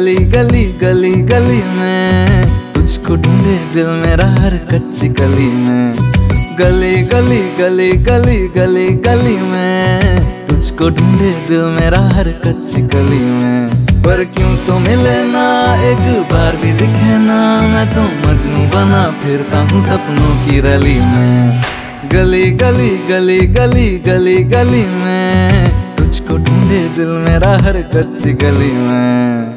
गली गली गली गली में तुझको ढूंढे दिल मेरा हर कच्ची गली में। गली गली गली गली गली गली में तुझको ढूंढे दिल मेरा हर कच्ची गली में। पर क्यों तो मिले ना एक बार भी दिखे ना, मैं तो मजनू बना फिरता हूँ सपनों की रैली में। गली गली गली गली गली गली में तुझको ढूंढे दिल मेरा हर कच्ची गली में।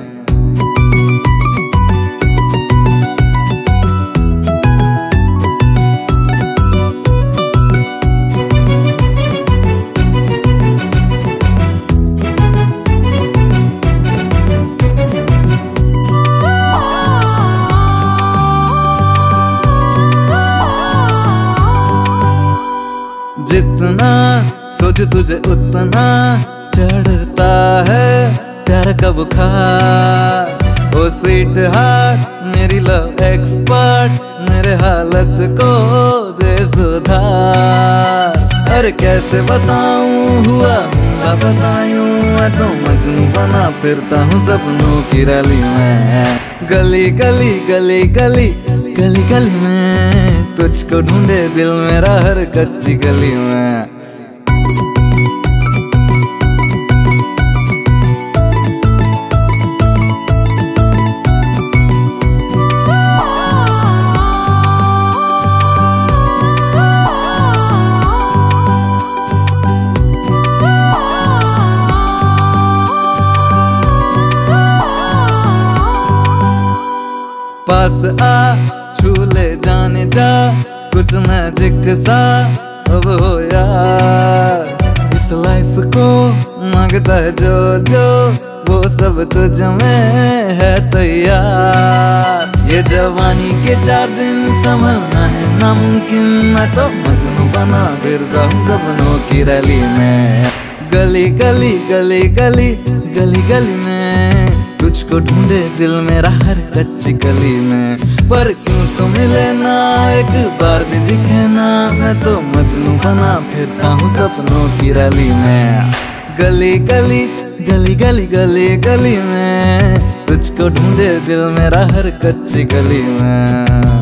जितना सोच तुझे उतना चढ़ता है प्यार का बुखार। ओ स्वीट हार्ट मेरी लव एक्सपर्ट, मेरे हालत को दे सुधार। अरे कैसे बताऊं हुआ बतायूं, मैं तो मजनू बना फिरता हूँ सपनों की रैली में। गली गली गली गली गली गली में तुझको ढूंढे दिल मेरा हर कच्ची गली में। पास आ छू ले जाने जा कुछ मैजिक सा अब हो यार। इस लाइफ को मांगता है जो जो वो सब तुझ में है तैयार। ये जवानी के 4 दिन संभलना है नामुमकिन, मैं तो मजनू बना फिरता हूँ सपनों की रैली में। गली गली गली गली गली गली में तुझको ढूंढे दिल मेरा हर कच्ची गली में। पर क्यों तो मिले ना एक बार भी दिखे ना, मैं तो मजनू बना फिरता हूँ सपनों की रैली में। गली गली गली गली गली गली में तुझको ढूंढे दिल मेरा हर कच्ची गली में।